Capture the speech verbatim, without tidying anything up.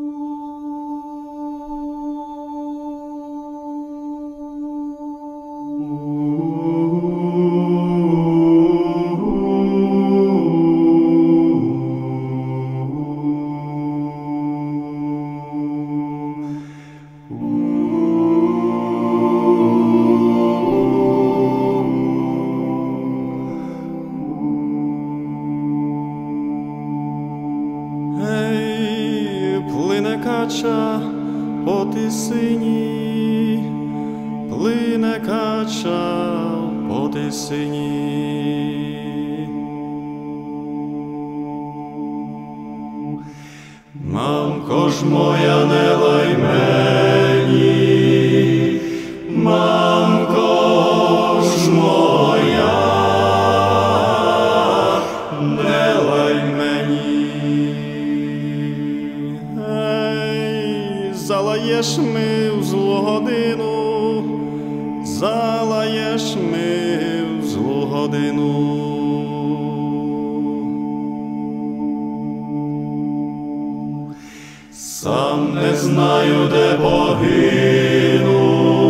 Плине кача по тисині, плине кача по тисині. Мамко ж моя, не лай мені, мамко ж моя, не лай мені. Залаєш ми в злу годину, залаєш ми в злу годину. Сам не знаю, де погину,